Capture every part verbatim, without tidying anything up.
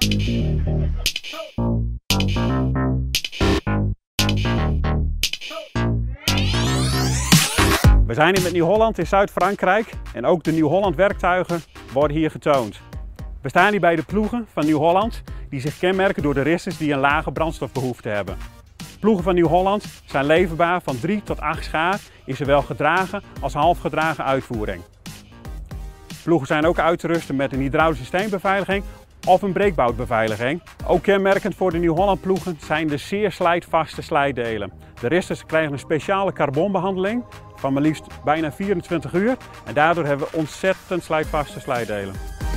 We zijn hier met Nieuw-Holland in Zuid-Frankrijk en ook de Nieuw-Holland werktuigen worden hier getoond. We staan hier bij de ploegen van Nieuw-Holland die zich kenmerken door de ristes die een lage brandstofbehoefte hebben. Ploegen van Nieuw-Holland zijn leverbaar van drie tot acht schaar in zowel gedragen als halfgedragen uitvoering. Ploegen zijn ook uit te rusten met een hydraulische systeembeveiliging of een breekboutbeveiliging. Ook kenmerkend voor de Nieuw-Holland ploegen zijn de zeer slijtvaste slijdelen. De ristes krijgen een speciale carbonbehandeling van maar liefst bijna vierentwintig uur en daardoor hebben we ontzettend slijtvaste slijdelen.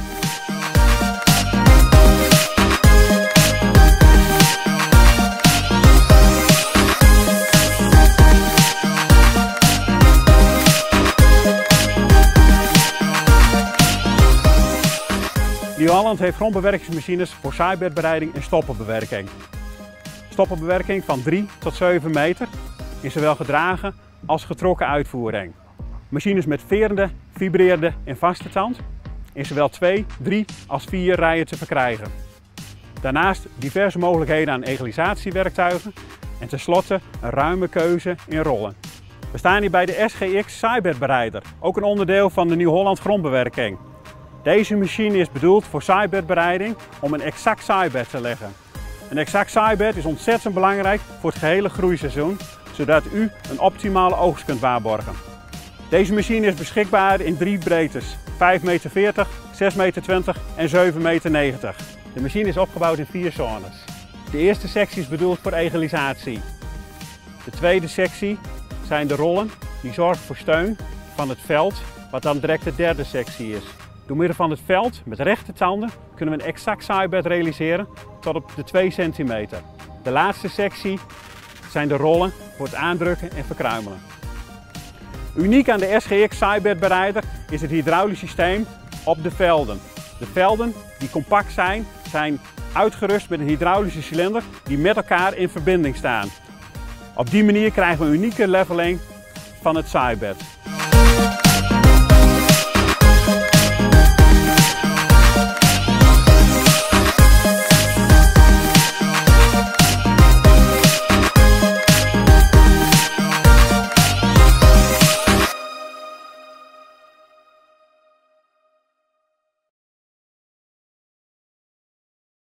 Nieuw-Holland heeft grondbewerkingsmachines voor zaaibedbereiding en stoppenbewerking. Stoppenbewerking van drie tot zeven meter in zowel gedragen als getrokken uitvoering. Machines met verende, vibrerende en vaste tand in zowel twee, drie als vier rijen te verkrijgen. Daarnaast diverse mogelijkheden aan egalisatiewerktuigen en tenslotte een ruime keuze in rollen. We staan hier bij de S G X zaaibedbereider, ook een onderdeel van de Nieuw-Holland grondbewerking. Deze machine is bedoeld voor zaaibedbereiding om een exact zaaibed te leggen. Een exact zaaibed is ontzettend belangrijk voor het gehele groeiseizoen, zodat u een optimale oogst kunt waarborgen. Deze machine is beschikbaar in drie breedtes, vijf meter veertig, zes meter twintig en zeven meter negentig. De machine is opgebouwd in vier zones. De eerste sectie is bedoeld voor egalisatie. De tweede sectie zijn de rollen, die zorgen voor steun van het veld, wat dan direct de derde sectie is. Door middel van het veld met rechte tanden kunnen we een exact zaaibed realiseren tot op de twee centimeter. De laatste sectie zijn de rollen voor het aandrukken en verkruimelen. Uniek aan de S G X zaaibedbereider is het hydraulisch systeem op de velden. De velden die compact zijn, zijn uitgerust met een hydraulische cilinder die met elkaar in verbinding staan. Op die manier krijgen we een unieke leveling van het zaaibed.